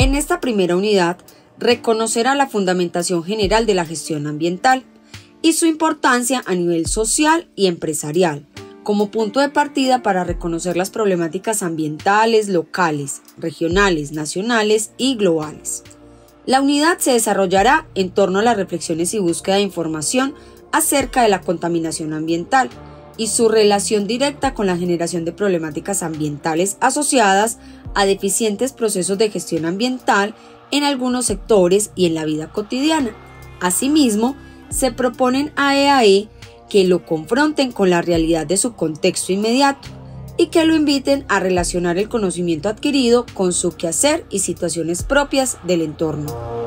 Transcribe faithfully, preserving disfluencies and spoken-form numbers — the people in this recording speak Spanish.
En esta primera unidad, reconocerá la fundamentación general de la gestión ambiental y su importancia a nivel social y empresarial, como punto de partida para reconocer las problemáticas ambientales locales, regionales, nacionales y globales. La unidad se desarrollará en torno a las reflexiones y búsqueda de información acerca de la contaminación ambiental y su relación directa con la generación de problemáticas ambientales asociadas a deficientes procesos de gestión ambiental en algunos sectores y en la vida cotidiana. Asimismo, se proponen a E A E que lo confronten con la realidad de su contexto inmediato y que lo inviten a relacionar el conocimiento adquirido con su quehacer y situaciones propias del entorno.